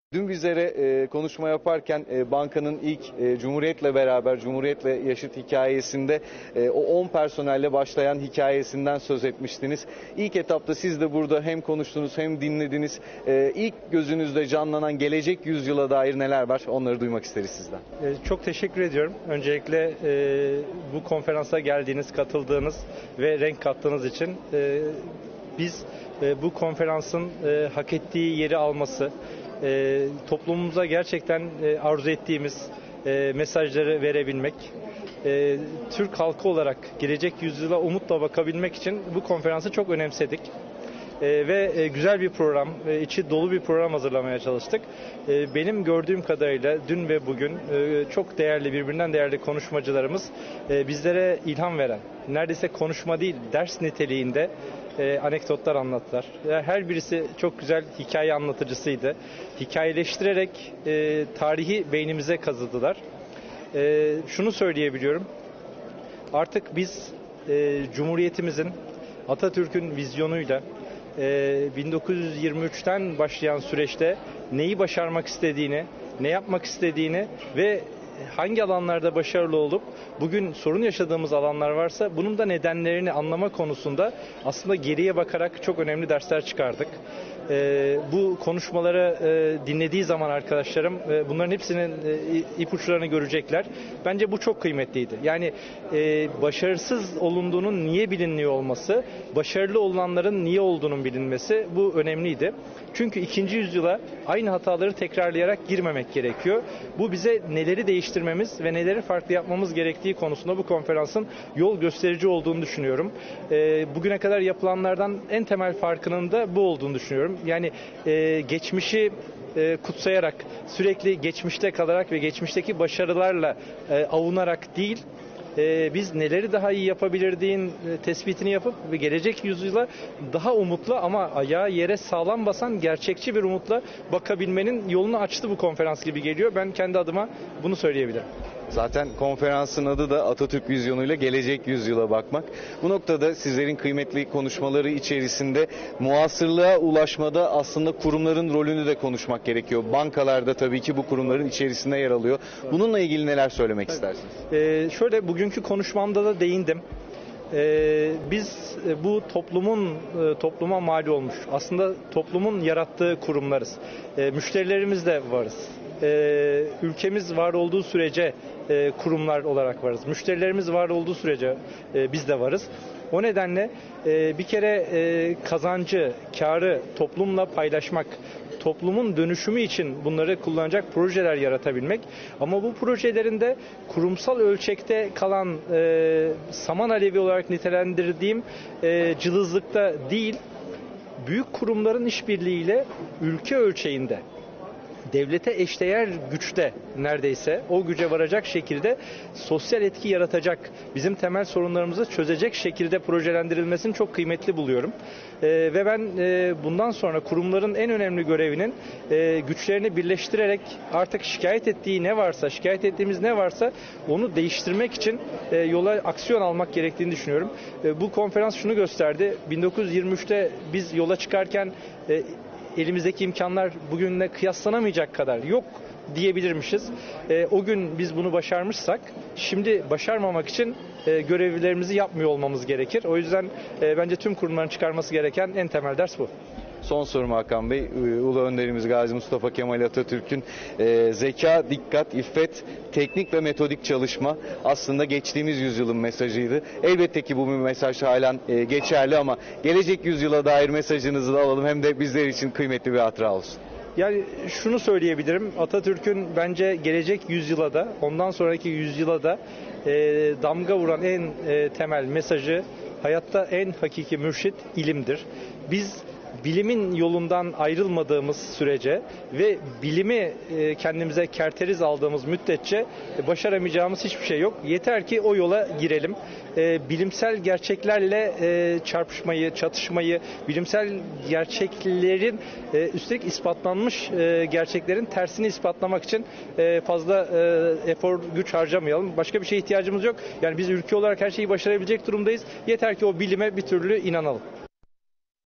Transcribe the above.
Dün bizlere konuşma yaparken bankanın ilk Cumhuriyet'le beraber, Cumhuriyet'le yaşıt hikayesinde o 10 personelle başlayan hikayesinden söz etmiştiniz. İlk etapta siz de burada hem konuştunuz hem dinlediniz. İlk gözünüzde canlanan gelecek yüzyıla dair neler var? Onları duymak isteriz sizden. Çok teşekkür ediyorum. Öncelikle bu konferansa geldiğiniz, katıldığınız ve renk kattığınız için. Biz bu konferansın hak ettiği yeri alması, toplumumuza gerçekten arzu ettiğimiz mesajları verebilmek, Türk halkı olarak gelecek yüzyıla umutla bakabilmek için bu konferansı çok önemsedik. Ve güzel bir program, içi dolu bir program hazırlamaya çalıştık. Benim gördüğüm kadarıyla dün ve bugün çok değerli, birbirinden değerli konuşmacılarımız bizlere ilham veren, neredeyse konuşma değil, ders niteliğinde anekdotlar anlattılar. Her birisi çok güzel hikaye anlatıcısıydı. Hikayeleştirerek tarihi beynimize kazıdılar. Şunu söyleyebiliyorum, artık biz Cumhuriyetimizin, Atatürk'ün vizyonuyla 1923'ten başlayan süreçte neyi başarmak istediğini, ne yapmak istediğini ve hangi alanlarda başarılı olup bugün sorun yaşadığımız alanlar varsa bunun da nedenlerini anlama konusunda aslında geriye bakarak çok önemli dersler çıkardık. Bu konuşmaları dinlediği zaman arkadaşlarım bunların hepsinin ipuçlarını görecekler. Bence bu çok kıymetliydi. Yani başarısız olunduğunun niye bilinmiyor olması, başarılı olanların niye olduğunun bilinmesi bu önemliydi. Çünkü ikinci yüzyıla aynı hataları tekrarlayarak girmemek gerekiyor. Bu bize neleri değiştirmemiz ve neleri farklı yapmamız gerektiği konusunda bu konferansın yol gösterici olduğunu düşünüyorum. Bugüne kadar yapılanlardan en temel farkının da bu olduğunu düşünüyorum. Yani geçmişi kutsayarak, sürekli geçmişte kalarak ve geçmişteki başarılarla avunarak değil, biz neleri daha iyi yapabilirdiğin tespitini yapıp ve gelecek yüzyıla daha umutlu ama ayağı yere sağlam basan gerçekçi bir umutla bakabilmenin yolunu açtı bu konferans gibi geliyor. Ben kendi adıma bunu söyleyebilirim. Zaten konferansın adı da Atatürk vizyonuyla gelecek yüzyıla bakmak. Bu noktada sizlerin kıymetli konuşmaları içerisinde muasırlığa ulaşmada aslında kurumların rolünü de konuşmak gerekiyor. Bankalarda tabii ki bu kurumların içerisinde yer alıyor. Bununla ilgili neler söylemek istersiniz? Şöyle bugünkü konuşmamda da değindim. Biz bu topluma mal olmuş, aslında toplumun yarattığı kurumlarız. Müşterilerimiz de varız. Ülkemiz var olduğu sürece kurumlar olarak varız. Müşterilerimiz var olduğu sürece biz de varız. O nedenle bir kere kazancı, kârı toplumla paylaşmak, toplumun dönüşümü için bunları kullanacak projeler yaratabilmek. Ama bu projelerin de kurumsal ölçekte kalan saman alevi olarak nitelendirdiğim cılızlıkta değil, büyük kurumların işbirliğiyle ülke ölçeğinde, devlete eşdeğer güçte neredeyse o güce varacak şekilde sosyal etki yaratacak, bizim temel sorunlarımızı çözecek şekilde projelendirilmesini çok kıymetli buluyorum. Ve ben bundan sonra kurumların en önemli görevinin güçlerini birleştirerek artık şikayet ettiğimiz ne varsa onu değiştirmek için yola aksiyon almak gerektiğini düşünüyorum. Bu konferans şunu gösterdi. 1923'te biz yola çıkarken elimizdeki imkanlar bugünle kıyaslanamayacak kadar yok diyebilirmişiz. O gün biz bunu başarmışsak şimdi başarmamak için görevlerimizi yapmıyor olmamız gerekir. O yüzden bence tüm kurumların çıkarması gereken en temel ders bu. Son sorum Hakan Bey, Ulu Önderimiz Gazi Mustafa Kemal Atatürk'ün zeka, dikkat, iffet, teknik ve metodik çalışma aslında geçtiğimiz yüzyılın mesajıydı. Elbette ki bu bir mesaj halen geçerli ama gelecek yüzyıla dair mesajınızı da alalım, hem de bizler için kıymetli bir hatıra olsun. Yani şunu söyleyebilirim, Atatürk'ün bence gelecek yüzyıla da ondan sonraki yüzyıla da damga vuran en temel mesajı, hayatta en hakiki mürşit ilimdir. Biz bilimin yolundan ayrılmadığımız sürece ve bilimi kendimize kerteriz aldığımız müddetçe başaramayacağımız hiçbir şey yok. Yeter ki o yola girelim. Bilimsel gerçeklerle çarpışmayı, çatışmayı, bilimsel gerçeklerin üstelik ispatlanmış gerçeklerin tersini ispatlamak için fazla efor, güç harcamayalım. Başka bir şeye ihtiyacımız yok. Yani biz ülke olarak her şeyi başarabilecek durumdayız. Yeter ki o bilime bir türlü inanalım.